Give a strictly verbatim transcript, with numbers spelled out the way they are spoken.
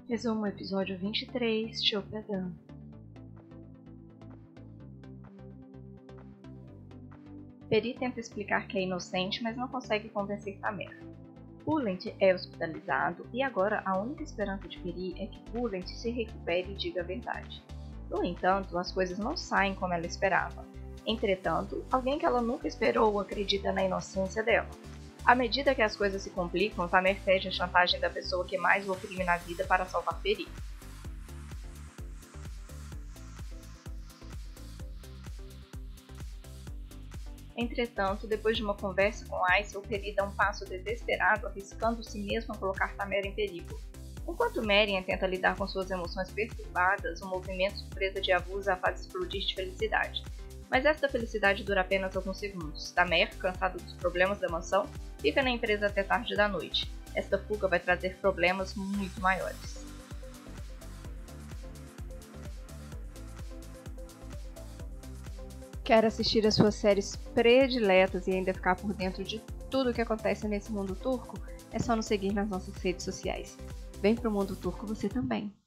Resumo episódio vinte e três, Chopedan. Peri tenta explicar que é inocente, mas não consegue convencer Tamer. Bulent é hospitalizado e agora a única esperança de Peri é que Bulent se recupere e diga a verdade. No entanto, as coisas não saem como ela esperava. Entretanto, alguém que ela nunca esperou acredita na inocência dela. À medida que as coisas se complicam, Tamer pede a chantagem da pessoa que mais o oprime na vida para salvar Peri. Entretanto, depois de uma conversa com Aysel, Peri dá um passo desesperado, arriscando-se mesmo a colocar Tamer em perigo. Enquanto Merien tenta lidar com suas emoções perturbadas, um movimento surpresa de abuso a faz explodir de felicidade. Mas esta felicidade dura apenas alguns segundos. Tamer, cansado dos problemas da mansão, fica na empresa até tarde da noite. Esta fuga vai trazer problemas muito maiores. Quer assistir às suas séries prediletas e ainda ficar por dentro de tudo o que acontece nesse mundo turco? É só nos seguir nas nossas redes sociais. Vem pro mundo turco você também!